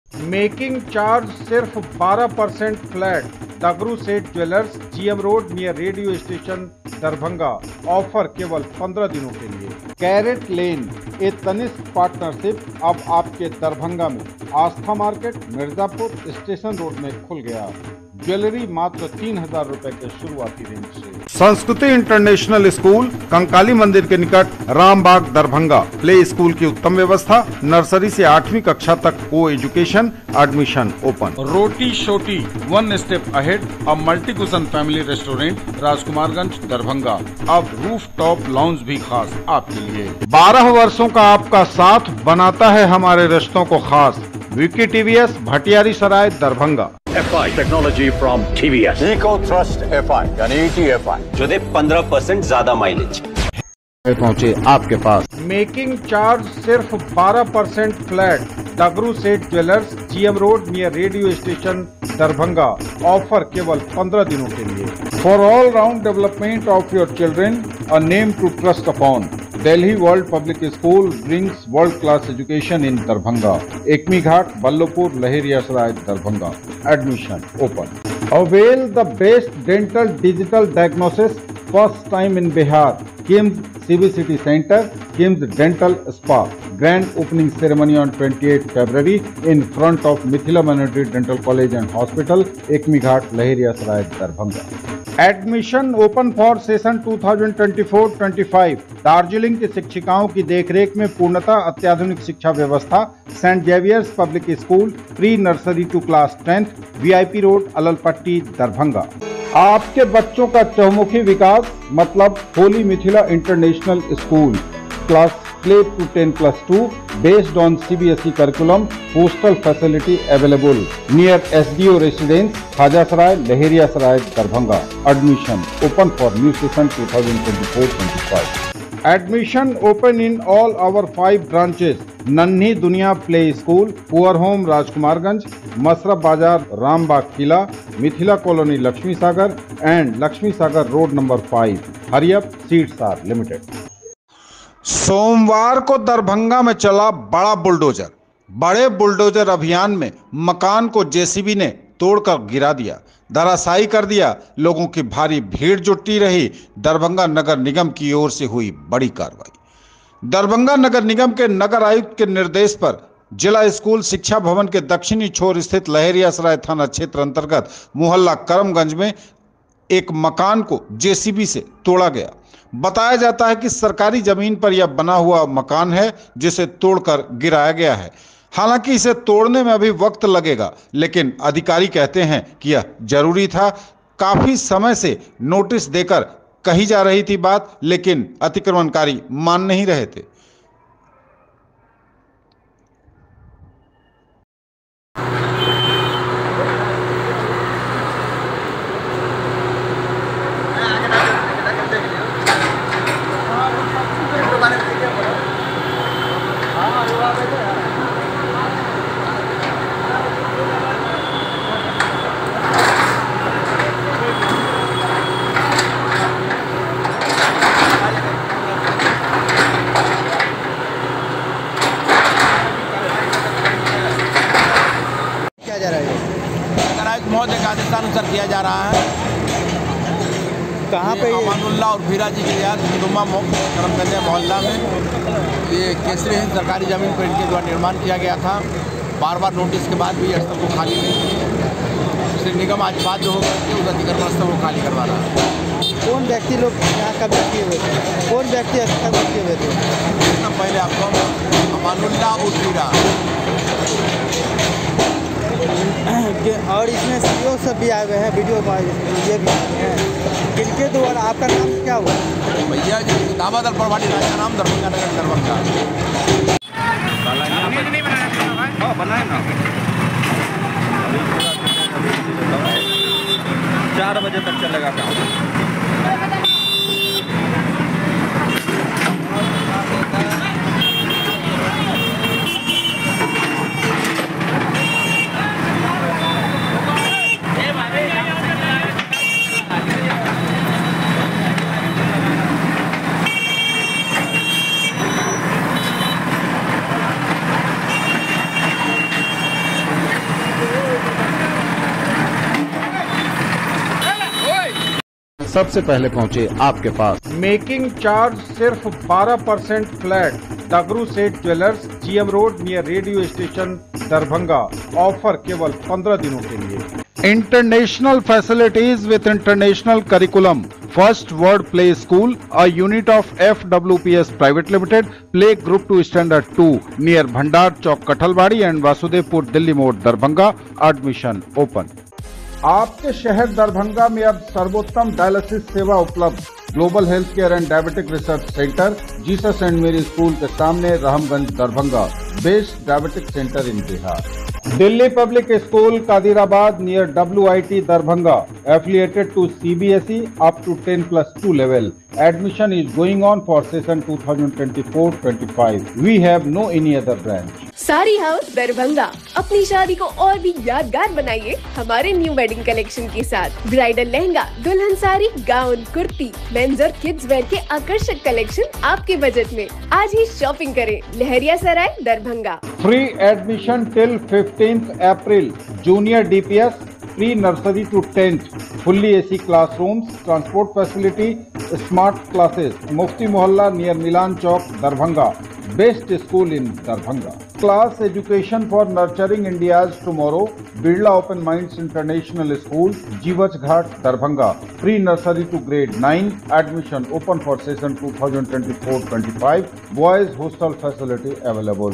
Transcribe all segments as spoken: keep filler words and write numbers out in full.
Making charge सिर्फ बारह percent flat. Dagru Seth jewellers, GM road near radio station, Darbhanga. Offer केवल पंद्रह दिनों के लिए। CaratLane, a Tanishq partnership अब आपके दरभंगा में Aastha market, Mirzapur station road में खुल गया। ज्वेलरी मात्र तीन हजार रूपए के शुरुआती रेंज से। संस्कृति इंटरनेशनल स्कूल, कंकाली मंदिर के निकट, रामबाग, दरभंगा। प्ले स्कूल की उत्तम व्यवस्था, नर्सरी से आठवीं कक्षा तक को education, admission open. Roti Shoti, one step ahead, अब multi cuisine family restaurant, Rajkumarganj, Darbhanga. अब रूफ टॉप लॉन्ज भी खास आपके लिए। बारह वर्षों का आपका साथ बनाता है हमारे रिश्तों को खास। Vicky TVS, Bhatiyari Sarai, Darbhanga. F I technology from TVS, eco thrust F I यानी ई टी एफ आई, जो दे पंद्रह परसेंट ज्यादा माइलेज। पहुंचे आपके पास। मेकिंग चार्ज सिर्फ बारह percent flat. Dagru Seth jewellers, GM road near radio station, Darbhanga. Offer केवल पंद्रह दिनों के लिए। For all round development of your children, a name to trust upon. Delhi World Public School brings world-class education in Darbhanga. Ekmi Ghat, Ballapur, Lahiriya Saray, Darbhanga. Admission open. Avail the best dental digital diagnosis first time in Bihar. KIMS C B City Center, KIMS Dental Spa. Grand opening ceremony on twenty-eighth February in front of Mithila Minority Dental College and Hospital, Ekmi Ghat, Lahiriya Saray, Darbhanga. Admission open for session दो हज़ार चौबीस पच्चीस। दार्जिलिंग की शिक्षिकाओं की देखरेख में पूर्णतः अत्याधुनिक शिक्षा व्यवस्था। Saint Xavier's public school, pre nursery to class tenth, VIP road, Allalpatti, Darbhanga. आपके बच्चों का चहुमुखी विकास मतलब holy Mithila international school. Class play to ten plus two, based on C B S E curriculum, postal facility available near S D O residence, Khaja Saray, Lahiriya Saray, Darbhanga. Admission open for new session twenty twenty-four twenty-five. Admission open in all our five branches. Nanhi Duniya play school, poor home Rajkumarganj, Masarf Bazar Rambagh Qila, Mithila colony Laxmi Sagar and Laxmi Sagar road number five. Hurry up, seats are limited. सोमवार को दरभंगा में चला बड़ा bulldozer. बड़े bulldozer अभियान में मकान को जेसीबी ने तोड़कर गिरा दिया, धराशायी कर दिया। लोगों की भारी भीड़ जुटी रही। दरभंगा नगर निगम की ओर से हुई बड़ी कार्रवाई। दरभंगा नगर निगम के नगर आयुक्त के निर्देश पर जिला स्कूल शिक्षा भवन के दक्षिणी छोर स्थित लहरिया सराय थाना क्षेत्र अंतर्गत मोहल्ला करमगंज में एक मकान को जेसीबी से तोड़ा गया। बताया जाता है कि सरकारी जमीन पर यह बना हुआ मकान है जिसे तोड़कर गिराया गया है। हालांकि इसे तोड़ने में अभी वक्त लगेगा, लेकिन अधिकारी कहते हैं कि यह जरूरी था। काफी समय से नोटिस देकर कही जा रही थी बात, लेकिन अतिक्रमणकारी मान नहीं रहे थे। मौत के आदेशानुसार किया जा रहा है। कहाँ पे? अमानुल्लाह और भीरा जी के याद हिंदुमा करमगंज मोहल्ला में ये केसरी हिंद सरकारी ज़मीन पर इनके द्वारा निर्माण किया गया था। बार बार नोटिस के बाद भी स्थल को खाली नहीं किया। इसलिए निगम आज बाध्य होकर के उस अतिक्रमण स्थल को खाली करवा रहा है। कौन व्यक्ति लोग यहाँ कब्जा किए हुए थे? कौन व्यक्ति कब्जा किए हुए थे? इसका पहले आपको अमानुल्लाह और भीरा और इसमें सीओ सब भी आए हुए हैं, वीडियो ये भी आए हैं। इनके द्वारा आपका नाम क्या हुआ? भैया जी दामादल प्रभारी राजा नाम दरभंगा नगर दरभंगा। चार बजे तक चलेगा काम। सबसे पहले पहुंचे आपके पास। मेकिंग चार्ज सिर्फ बारह percent flat. Dagru Seth jewellers, GM road near radio station, Darbhanga. Offer केवल पंद्रह दिनों के लिए। International facilities with international curriculum. First Word Play School, a unit of F W P S Private Limited, Play Group to Standard two, near Bhandar Chowk, Kathalwadi and Vasudevpur, Delhi Mode, Darbhanga. Admission open. आपके शहर दरभंगा में अब सर्वोत्तम dialysis सेवा उपलब्ध। Global health care and diabetic research centre, Jesus and Mary school के सामने, Rahmganj, Darbhanga. Best diabetic centre in Bihar. Delhi public school Kadirabad near W I T Darbhanga, affiliated to C B S E up to ten plus two level. Admission is going on for session twenty twenty-four twenty-five. We have no any other branch. Sari house Darbhanga अपनी शादी को और भी यादगार बनाइए हमारे new wedding collection के साथ। ब्राइडल लहंगा, दुल्हन साड़ी, गाउन, कुर्ती, मेंस और किड्स वेयर के आकर्षक कलेक्शन आपके बजट में। आज ही शॉपिंग करें। Lahariya Sarai, Darbhanga. Free admission till fifteenth April. Junior D P S, pre-nursery to tenth. Fully A C classrooms, transport facility, smart classes. Mufti Mohalla near Milan Chowk, Darbhanga. Best school in Darbhanga. Class education for nurturing India's tomorrow. Birla Open Minds International School, Jiwaj Ghat, Darbhanga. Pre-nursery to grade nine. Admission open for session twenty twenty-four twenty-five. Boys hostel facility available.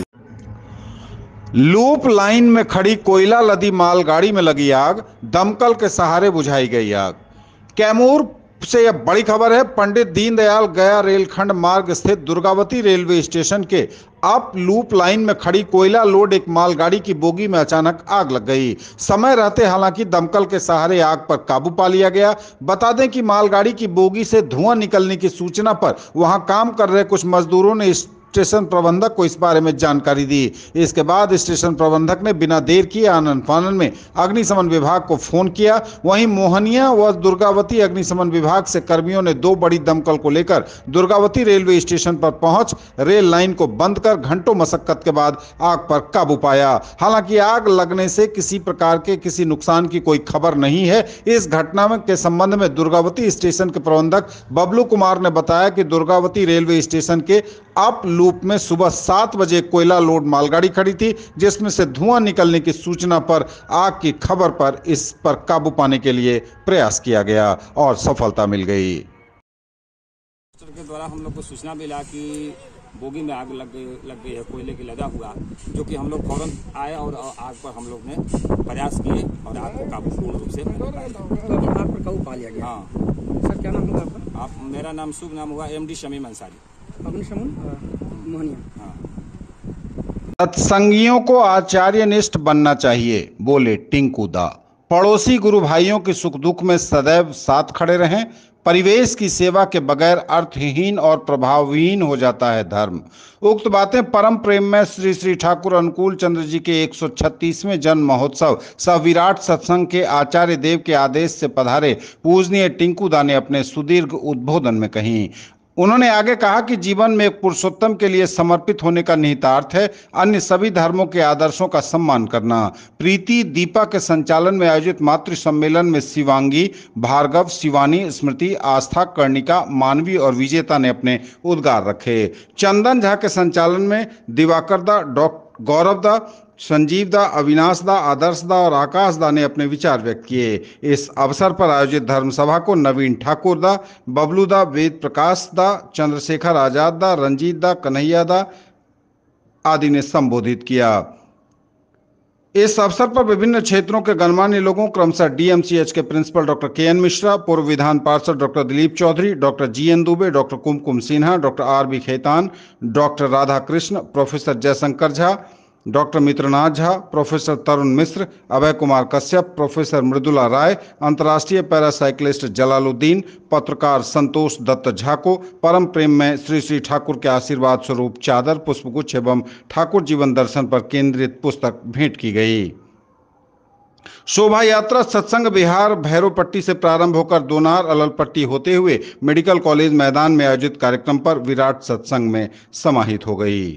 Loop line में खड़ी कोयला लदी मालगाड़ी में लगी आग, दमकल के सहारे बुझाई गई आग। कैमूर से यह बड़ी खबर है। पंडित दीनदयाल गया रेलखंड मार्ग स्थित दुर्गावती रेलवे स्टेशन के अप लूप लाइन में खड़ी कोयला लोड एक मालगाड़ी की बोगी में अचानक आग लग गई। समय रहते हालांकि दमकल के सहारे आग पर काबू पा लिया गया। बता दें कि मालगाड़ी की बोगी से धुआं निकलने की सूचना पर वहां काम कर रहे कुछ मजदूरों ने स्टेशन प्रबंधक को इस बारे में जानकारी दी। इसके बाद स्टेशन प्रबंधक ने बिना देर किए आनन फानन में अग्निशमन विभाग को फोन किया। वहीं मोहनिया व दुर्गावती अग्निशमन विभाग से कर्मियों ने दो बड़ी दमकल को लेकर दुर्गावती रेलवे स्टेशन पर पहुंच रेल लाइन को बंद कर घंटों मशक्कत के बाद आग पर काबू पाया। हालांकि आग लगने से किसी प्रकार के किसी नुकसान की कोई खबर नहीं है। इस घटना में के संबंध में दुर्गावती स्टेशन के प्रबंधक बबलू कुमार ने बताया कि दुर्गावती रेलवे स्टेशन के अप लूप में सुबह सात बजे कोयला लोड मालगाड़ी खड़ी थी, जिसमें से धुआं निकलने की सूचना पर आग की खबर पर इस पर काबू पाने के लिए प्रयास किया गया और सफलता मिल गई। के द्वारा हम लोग को सूचना मिला कि बोगी में आग लग गई लग गई है, कोयले की लगा हुआ, जो कि हम लोग फौरन आए और आग पर हम लोग ने प्रयास किए और आग को काबू पूर्ण रूप से तो अभी आग पर काबू पा लिया गया। हाँ सर, क्या नाम हुआ आपका? आप मेरा नाम शुभ नाम हुआ एम डी शमीम अंसारी, अग्निशमन मोहनिया। सत्संगियों को आचार्यनिष्ठ बनना चाहिए, बोले टिंकू दा। पड़ोसी गुरु भाइयों के सुख दुख में सदैव साथ खड़े रहें। परिवेश की सेवा के बगैर अर्थहीन और प्रभावहीन हो जाता है धर्म। उक्त बातें परम प्रेम में श्री श्री ठाकुर अनुकूल चंद्र जी के एक सौ छत्तीसवें जन्म महोत्सव सह विराट सत्संग के आचार्य देव के आदेश से पधारे पूजनीय टिंकू दा ने अपने सुदीर्घ उद्बोधन में कही। उन्होंने आगे कहा कि जीवन में एक पुरुषोत्तम के लिए समर्पित होने का निहितार्थ है अन्य सभी धर्मों के आदर्शों का सम्मान करना। प्रीति दीपा के संचालन में आयोजित मातृ सम्मेलन में शिवांगी, भार्गव, शिवानी, स्मृति, आस्था, कर्णिका, मानवी और विजेता ने अपने उद्गार रखे। चंदन झा के संचालन में दिवाकर दा, डॉक्टर गौरव दा, संजीव दा, अविनाश दा, आदर्श दा और आकाश दा ने अपने विचार व्यक्त किए। इस अवसर पर आयोजित धर्म सभा को नवीन ठाकुर दा, बबलू दा, वेद प्रकाश दा, चंद्रशेखर आजाद दा, रंजीत दा, कन्हैया दा आदि ने संबोधित किया। इस अवसर पर विभिन्न क्षेत्रों के गणमान्य लोगों क्रमशः डीएमसीएच के principal doctor K N Mishra, पूर्व विधान पार्षद doctor Dilip Chaudhary, doctor G N Dubey, doctor Kumkum Sinha, doctor R B Khetan, doctor Radha Krishna, professor Jayshankar Jha, doctor Mitranath Jha, professor Tarun Mishra, Abhay Kumar Kashyap, professor Mridula Rai, अंतर्राष्ट्रीय पैरासाइक्लिस्ट जलालुद्दीन, पत्रकार संतोष दत्त झा को परम प्रेम में श्री श्री ठाकुर के आशीर्वाद स्वरूप चादर, पुष्पगुच्छ एवं ठाकुर जीवन दर्शन पर केंद्रित पुस्तक भेंट की गई। शोभा यात्रा सत्संग विहार भैरवपट्टी से प्रारंभ होकर दोनार अललपट्टी होते हुए मेडिकल कॉलेज मैदान में आयोजित कार्यक्रम पर विराट सत्संग में समाहित हो गई।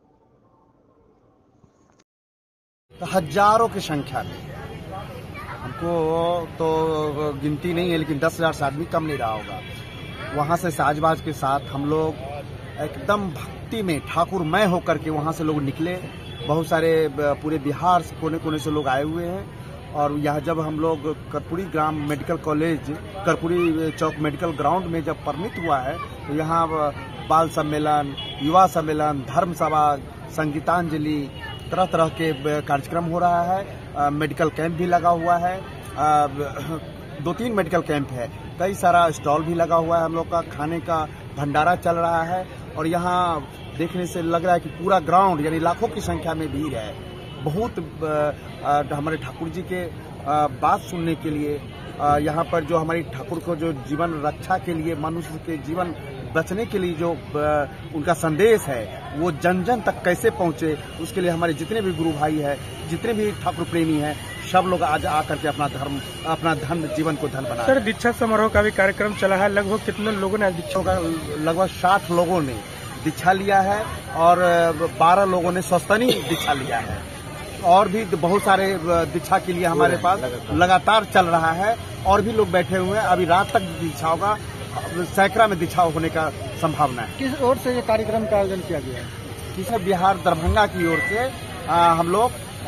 हजारों की संख्या में हमको तो गिनती नहीं है, लेकिन दस हजार से आदमी कम नहीं रहा होगा। वहाँ से साजबाज के साथ हम लोग एकदम भक्ति में ठाकुरमय होकर के वहाँ से लोग निकले। बहुत सारे पूरे बिहार से कोने कोने से लोग आए हुए हैं। और यह जब हम लोग Karpoori Gram medical college, Karpoori Chowk medical ground में जब परमिट हुआ है, तो यहाँ बाल सम्मेलन, युवा सम्मेलन, धर्म सभा, संगीतांजलि, तरह तरह के कार्यक्रम हो रहा है। आ, मेडिकल कैंप भी लगा हुआ है। आ, दो तीन मेडिकल कैंप है। कई सारा स्टॉल भी लगा हुआ है। हम लोग का खाने का भंडारा चल रहा है। और यहाँ देखने से लग रहा है कि पूरा ग्राउंड यानी लाखों की संख्या में भीड़ है। बहुत हमारे ठाकुर जी के आ, बात सुनने के लिए, आ, यहाँ पर जो हमारी ठाकुर को जो जीवन रक्षा के लिए, मनुष्य के जीवन बचने के लिए जो आ, उनका संदेश है, वो जन जन तक कैसे पहुँचे, उसके लिए हमारे जितने भी गुरु भाई हैं, जितने भी ठाकुर प्रेमी हैं, सब लोग आज आकर के अपना धर्म, अपना धन, जीवन को धन बना। सर, दीक्षा समारोह का भी कार्यक्रम चला है। लगभग कितने लोगों ने दीक्षा का? लगभग साठ लोगों ने दीक्षा लिया है और बारह लोगों ने स्वस्तनी दीक्षा लिया है। और भी बहुत सारे दीक्षा के लिए हमारे पास लगातार चल रहा है। और भी लोग बैठे हुए हैं। अभी रात तक दीक्षा होगा। सैकड़ा में दीक्षा होने का संभावना है। किस ओर से ये कार्यक्रम का आयोजन किया गया है? किसी बिहार दरभंगा की ओर से आ, हम लोग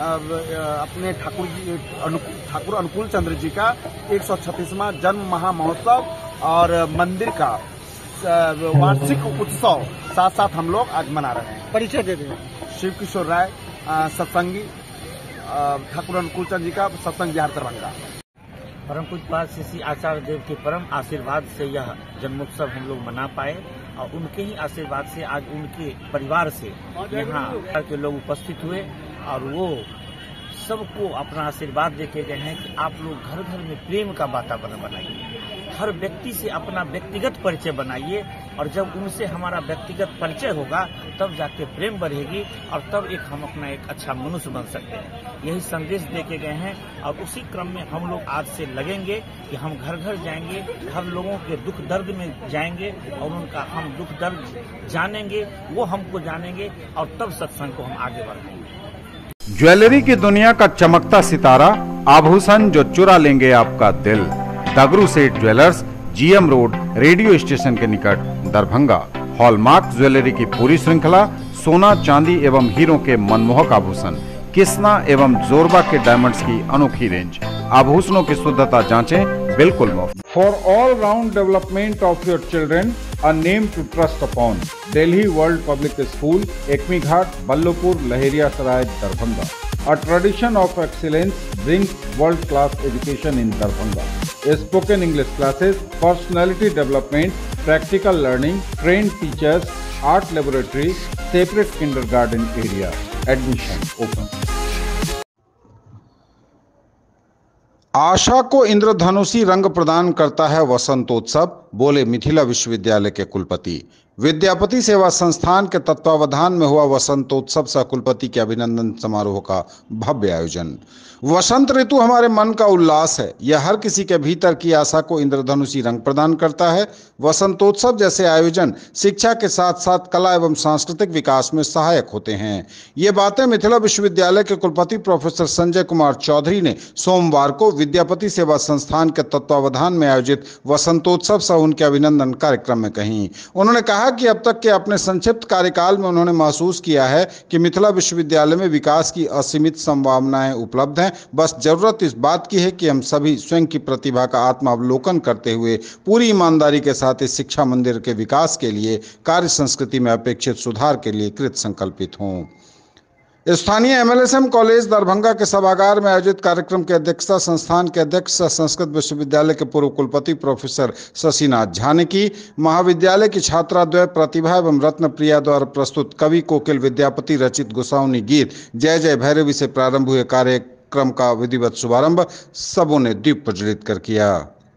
अपने ठाकुर जी ठाकुर अनुकूल चंद्र जी का एक सौ छत्तीसवां जन्म महामहोत्सव और मंदिर का वार्षिक उत्सव साथ साथ हम लोग आज मना रहे हैं। परिचय दे दें। शिव किशोर राय, सत्संगी, ठाकुर अनुकूल चंद्र जी का सत्संग बिहार दरभंगा। परम पूज्य पाद श्री श्री आचार्य देव के परम आशीर्वाद से यह जन्मोत्सव हम लोग मना पाए और उनके ही आशीर्वाद से आज उनके परिवार से यहाँ के लोग उपस्थित हुए और वो सबको अपना आशीर्वाद देके गए हैं कि आप लोग घर घर में प्रेम का वातावरण बनाइए, हर व्यक्ति से अपना व्यक्तिगत परिचय बनाइए और जब उनसे हमारा व्यक्तिगत परिचय होगा तब जाके प्रेम बढ़ेगी और तब एक हम अपना एक अच्छा मनुष्य बन सकते हैं। यही संदेश देके गए हैं और उसी क्रम में हम लोग आज से लगेंगे कि हम घर घर जाएंगे, हर लोगों के दुख दर्द में जाएंगे और उनका हम दुख दर्द जानेंगे, वो हमको जानेंगे और तब सत्संग को हम आगे बढ़ाएंगे। ज्वेलरी की दुनिया का चमकता सितारा, आभूषण जो चुरा लेंगे आपका दिल। Dagru Seth jewellers, GM road, radio station के निकट, दरभंगा। हॉलमार्क ज्वेलरी की पूरी श्रृंखला, सोना, चांदी एवं हीरों के मनमोहक आभूषण, किस्ना एवं जोरबा के डायमंड्स की अनोखी रेंज। आभूषणों की शुद्धता जांचें बिल्कुल मुफ्त। For all round development of your children, a name to trust upon. Delhi World Public School, Ekmi Ghat, Ballopur, Lahariya Saray, Darbhanga. A tradition of excellence brings world-class education in Darbhanga. Spoken English classes, personality development, practical learning, trained teachers, art laboratory, separate kindergarten area. Admission open. आशा को इंद्रधनुषी रंग प्रदान करता है वसंतोत्सव, बोले मिथिला विश्वविद्यालय के कुलपति। विद्यापति सेवा संस्थान के तत्वावधान में हुआ वसंतोत्सव सह कुलपति के अभिनंदन समारोह का भव्य आयोजन। वसंत ऋतु हमारे मन का उल्लास है। यह हर किसी के भीतर की आशा को इंद्रधनुषी रंग प्रदान करता है। वसंतोत्सव जैसे आयोजन शिक्षा के साथ साथ कला एवं सांस्कृतिक विकास में सहायक होते हैं। ये बातें मिथिला विश्वविद्यालय के कुलपति प्रोफेसर संजय कुमार चौधरी ने सोमवार को विद्यापति सेवा संस्थान के तत्वावधान में आयोजित वसंतोत्सव सह उनके अभिनंदन कार्यक्रम में कही। उन्होंने कहा कि अब तक के अपने संक्षिप्त कार्यकाल में उन्होंने महसूस किया है कि मिथिला विश्वविद्यालय में विकास की असीमित संभावनाएं उपलब्ध हैं। बस जरूरत इस बात की है कि हम सभी स्वयं की प्रतिभा का आत्मावलोकन करते हुए पूरी ईमानदारी के साथ इस शिक्षा मंदिर के विकास के लिए, कार्य संस्कृति में अपेक्षित सुधार के लिए कृत संकल्पित हों। स्थानीय एमएलएसएम कॉलेज दरभंगा के सभागार में आयोजित कार्यक्रम की अध्यक्षता संस्थान के अध्यक्ष संस्कृत विश्वविद्यालय के पूर्व कुलपति प्रोफेसर शशिनाथ झा ने की। महाविद्यालय की छात्राद्वय प्रतिभा एवं रत्न प्रिया द्वारा प्रस्तुत कवि कोकिल विद्यापति रचित गोसाउनी गीत जय जय भैरवी से प्रारंभ हुए कार्यक्रम का विधिवत शुभारंभ सबों ने दीप प्रज्वलित कर किया।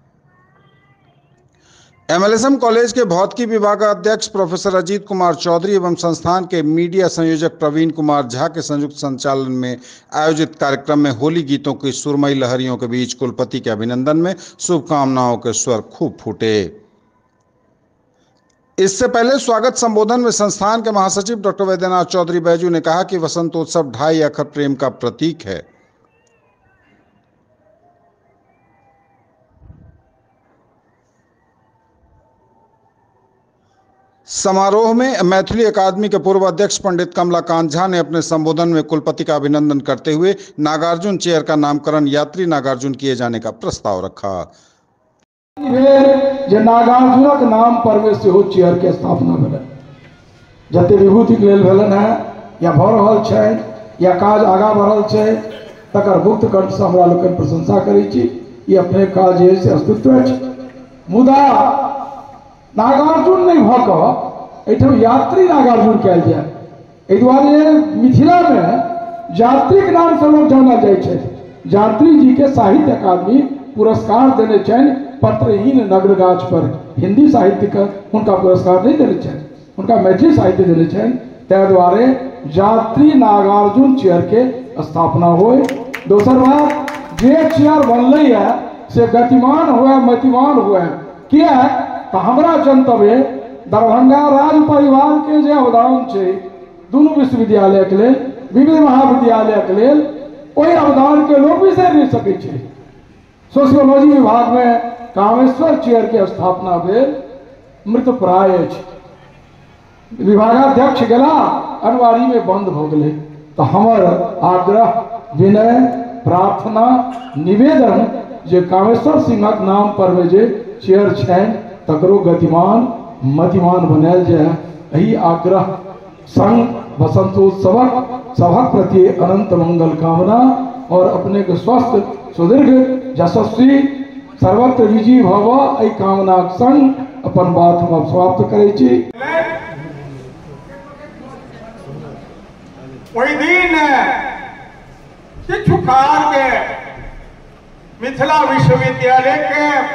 एमएलएसएम कॉलेज के भौतिकी विभाग अध्यक्ष प्रोफेसर अजीत कुमार चौधरी एवं संस्थान के मीडिया संयोजक प्रवीण कुमार झा के संयुक्त संचालन में आयोजित कार्यक्रम में होली गीतों की सुरमई लहरियों के बीच कुलपति के अभिनंदन में शुभकामनाओं के स्वर खूब फूटे। इससे पहले स्वागत संबोधन में संस्थान के महासचिव डॉक्टर वैद्यनाथ चौधरी बैजू ने कहा कि वसंतोत्सव ढाई अक्षर प्रेम का प्रतीक है। समारोह में मैथिली अकादमी के पूर्व अध्यक्ष पंडित कमलाकांत झा ने अपने संबोधन में कुलपति का अभिनंदन करते हुए नागार्जुन चेयर का नामकरण यात्री नागार्जुन किए जाने का प्रस्ताव रखा। जे नागार्जुनक नाम पर से हो चेयर के स्थापना भेल, जते विभूति के लेल भेलन है या भ रहल छै या काज आगा बढ़ल छै, तकर गुप्त कंठ से हमरा लोकन प्रशंसा करै छी। ये अपने काज है से अस्तित्व छै, मुदा नागार्जुन नहीं भऽ कऽ यात्री नागार्जुन कयल जाय। एहि दुआरे मिथिला में यात्रीक नाम से लोग जानल जाइ छै। यात्री जी के साहित्य अकादमी पुरस्कार देने छनि पत्रहीन नग्न गाछ पर, हिंदी साहित्य का उनका पुरस्कार नहीं देने छनि, उनका मैथिली साहित्य देने छनि। ताहि दुआरे यात्री नागार्जुन चेयर के स्थापना होय। दोसर बात, जे चेयर बनलै है से गतिमान हुए मतिमान हुए, किया तो हमारा जनतव्य दरभंगा राज परिवार के जे अवदान छै दुनू विश्वविद्यालय के लेल, विविध महाविद्यालय के लेल, ओहि अवदान के लोग बिसरि नहीं सकै छै। सोशियोलॉजी विभाग में कामेश्वर चेयर के स्थापना भेल, मृत प्राय अछि। विभागाध्यक्ष गेला, अनवारी में बंद भ गेलै। तो हमर आग्रह, विनय, प्रार्थना, निवेदन जे कामेश्वर सिंहक नाम पर में जे चेयर छनि तकरो गतिमान मतिमान बनायल जाय। यही आग्रह संग वसंतोत्सवक सभक प्रति अनंत मंगल कामना और अपने के स्वस्थ सुदीर्घ यशस्वी सर्वत्र विजयी भव एहि कामनाक संग अपन बात हम समाप्त करै छी। ओहि दिन किछु काल के मिथिला विश्वविद्यालय के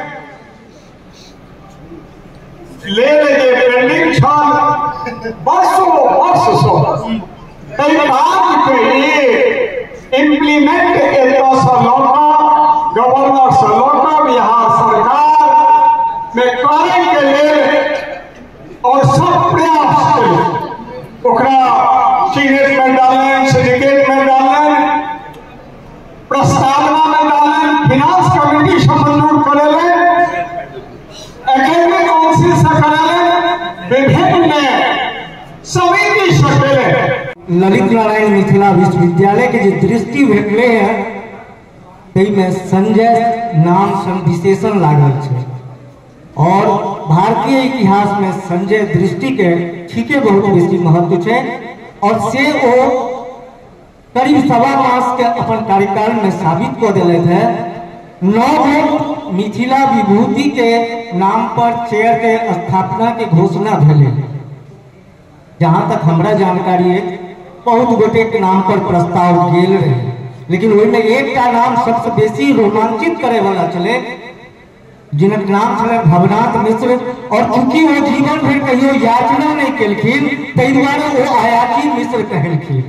ले जे बिल्डिंग छल वर्षों वर्ष से एहि बात के लिए इम्प्लीमेंट एतऽ से लऽ कऽ गवर्नर से लऽ कऽ बिहार सरकार में करे के लेल और सब प्रयास केलक। ओकरा सीनेट में डालने, सिंडिकेट में डालने, प्रस्तावना में डालने, फिनांस कमेटी से मंजूर करेले, एकेडमिक काउंसिल से करेले, विभिन्न समिति से करेले। ललित नारायण मिथिला विश्वविद्यालय के जो दृष्टि भेटले है ताहिमे संजय नाम सन विशेषण लागल छै और भारतीय इतिहास में संजय दृष्टि के ठीके बहुत बेसी महत्व छै और से ओ करीब सवा मास के अपन कार्यकाल में साबित कर दिले थे। नौ मिथिला विभूति के नाम पर चेयर के स्थापना के घोषणा भेले। जहां तक हमरा जानकारी है बहुत गोटे के नाम पर प्रस्ताव गेल रहे, लेकिन ओहिमे एकटा नाम सबसे बेसी रोमांचित करे वाला चले, जिनक नाम छले भवनाथ मिश्र। और चूंकि वो जीवन भर कहियो याचना नहीं केलखिन ताहि दुआरे वो आयाची मिश्र कहलखिन।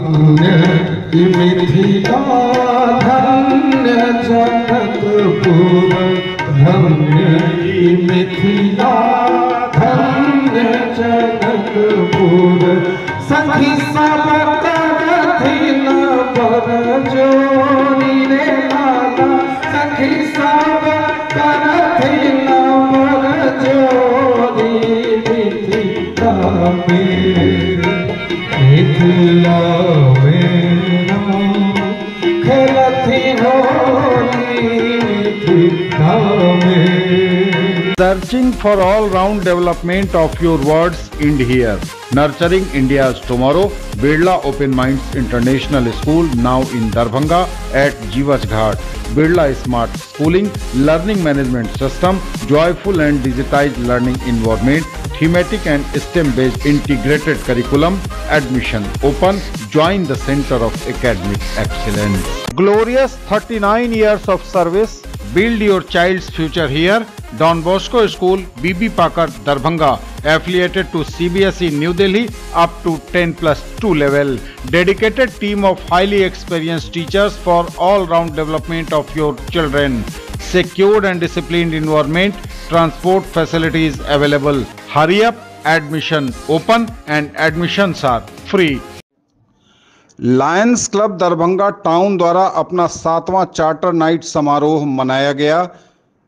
मिथिला धन्य जनकपुर, धन्य मिथिला धन्य जनकपुर, सखी सब करथिन बरजोरी रे लाला, सखी सब करथिन बरजोरी मिथिला में, Mithila Searching for all-round development of your words end here. Nurturing India's tomorrow. Birla Open Minds International School now in Darbhanga at Jiwas Ghat. Birla Smart Schooling, Learning Management System, joyful and digitized learning environment, thematic and STEM-based integrated curriculum. Admission open. Join the Center of Academic Excellence. Glorious thirty-nine years of service. Build your child's future here. Don Bosco School, B B Pakar, Darbhanga, affiliated to C B S E New Delhi up to ten plus two level. Dedicated team of highly experienced teachers for all-round development of your children. Secured and disciplined environment, transport facilities available. Hurry up, admission open and admissions are free. Lions club Darbhanga town द्वारा अपना सातवां charter night समारोह मनाया गया।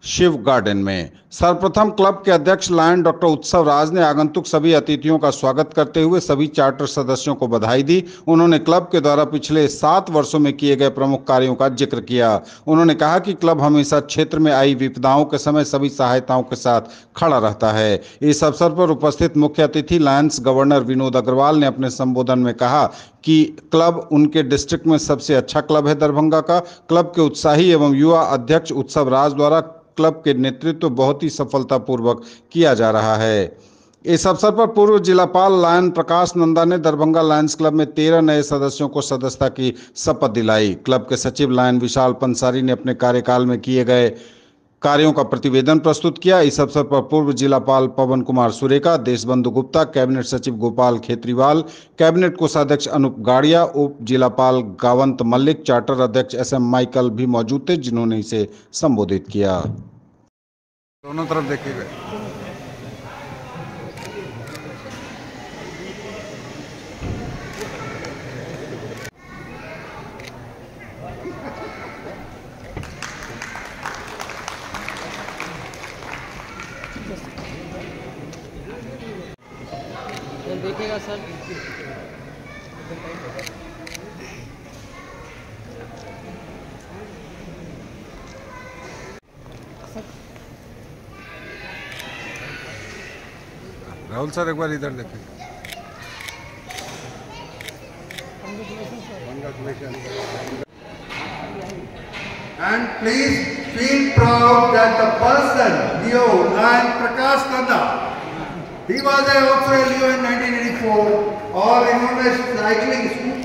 Shiv garden में। सर्वप्रथम club के अध्यक्ष लायन डॉक्टर उत्सव राज ने आगंतुक सभी अतिथियों का स्वागत करते हुए सभी चार्टर सदस्यों को बधाई दी। उन्होंने क्लब के द्वारा पिछले सात वर्षों में किए गए प्रमुख कार्यों का जिक्र किया। उन्होंने कहा कि क्लब हमेशा क्षेत्र में आई विपदाओं के समय सभी सहायताओं के साथ खड़ा रहता है। इस अवसर पर उपस्थित मुख्य अतिथि लायंस गवर्नर विनोद अग्रवाल ने अपने संबोधन में कहा कि क्लब उनके डिस्ट्रिक्ट में सबसे अच्छा क्लब है दरभंगा का। क्लब के उत्साही एवं युवा अध्यक्ष उत्सव राज द्वारा क्लब के नेतृत्व बहुत ही सफलतापूर्वक किया जा रहा है। इस अवसर पर पूर्व जिलापाल लायन प्रकाश नंदा ने दरभंगा लायंस क्लब में तेरह नए सदस्यों को सदस्यता की शपथ दिलाई। क्लब के सचिव लायन विशाल पंसारी ने अपने कार्यकाल में किए गए कार्यों का प्रतिवेदन प्रस्तुत किया। इस अवसर पर पूर्व जिलापाल पवन कुमार सुरेका, देशबंधु गुप्ता, कैबिनेट सचिव गोपाल खेत्रीवाल, कैबिनेट कोषाध्यक्ष अनूप गाड़िया, उप जिलापाल गावंत मल्लिक, चार्टर अध्यक्ष एस एम माइकल भी मौजूद थे, जिन्होंने इसे संबोधित किया। दोनों तरफ देखिएगा। देखिएगा सर। राहुल सर एक बार इधर देखिए। And please feel proud that the person Leo and Prakash Nanda, he was also a Leo in nineteen eighty-four, और इन्होंने साइकिलिंग स्कूटर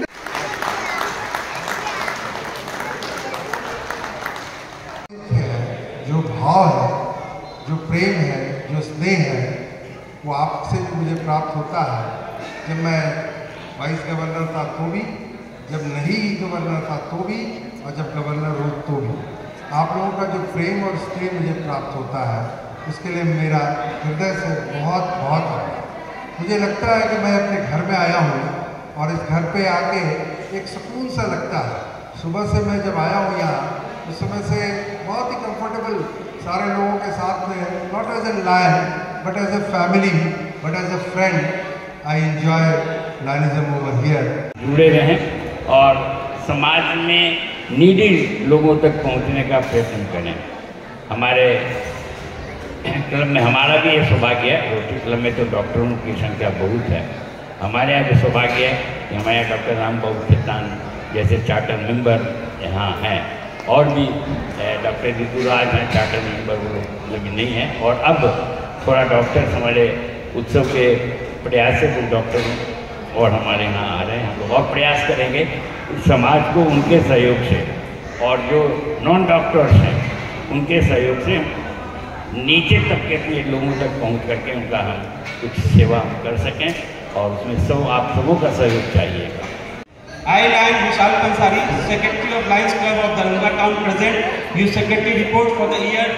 जो भाव है, जो प्रेम है, जो स्नेह है, वो आपसे भी मुझे प्राप्त होता है। जब मैं वाइस गवर्नर था तो भी, जब नहीं गवर्नर था तो भी, और जब गवर्नर हो तो भी आप लोगों का जो प्रेम और स्नेह मुझे प्राप्त होता है, उसके लिए मेरा हृदय से बहुत बहुत आभार। मुझे लगता है कि मैं अपने घर में आया हूँ और इस घर पे आके एक सुकून सा लगता है। सुबह से मैं जब आया हूँ यहाँ, उस समय से बहुत ही कंफर्टेबल सारे लोगों के साथ में, not as a lion but as a family but as a friend, I enjoy lionism over here. जुड़े रहें और समाज में नीडी लोगों तक पहुँचने का प्रयत्न करें। हमारे क्लब में हमारा भी ये सौभाग्य है, रोटरी क्लब में तो डॉक्टरों की संख्या बहुत है। हमारे यहाँ भी सौभाग्य है कि हमारे यहाँ डॉक्टर राम बाबू खेतान जैसे चार्टर मेंबर यहाँ हैं, और भी डॉक्टर ऋतुराज हैं चार्टर मेंबर, वो लोग नहीं हैं। और अब थोड़ा डॉक्टर हमारे उत्सव के प्रयास से कुछ डॉक्टर और हमारे यहाँ आ रहे हैं। हम लोग और प्रयास करेंगे समाज को उनके सहयोग से, और जो नॉन डॉक्टर्स हैं उनके सहयोग से नीचे तबके के लोगों तक पहुंच करके उनका हम कुछ सेवा कर सकें, और उसमें सब आप सबों का सहयोग चाहिएगा। I, Lion Vishal Pansari, Secretary of Lions Club of Dharanga Town, present new secretary report for the year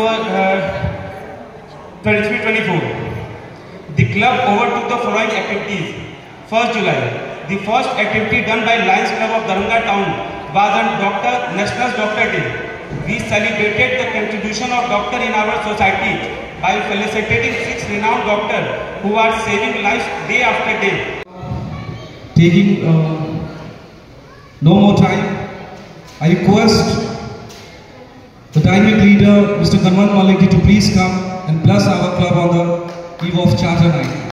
twenty-three twenty-four. The club overtook the following activities. first July, the first activity done by Lions Club of Dharanga Town was on Doctor National Doctor Day. We celebrated the contribution of doctor in our society by felicitating six renowned doctors who are saving lives day after day. Taking uh, no more time, I request the dynamic leader, Mister Kanwan Maliki, to please come and bless our club on the eve of Charter Night.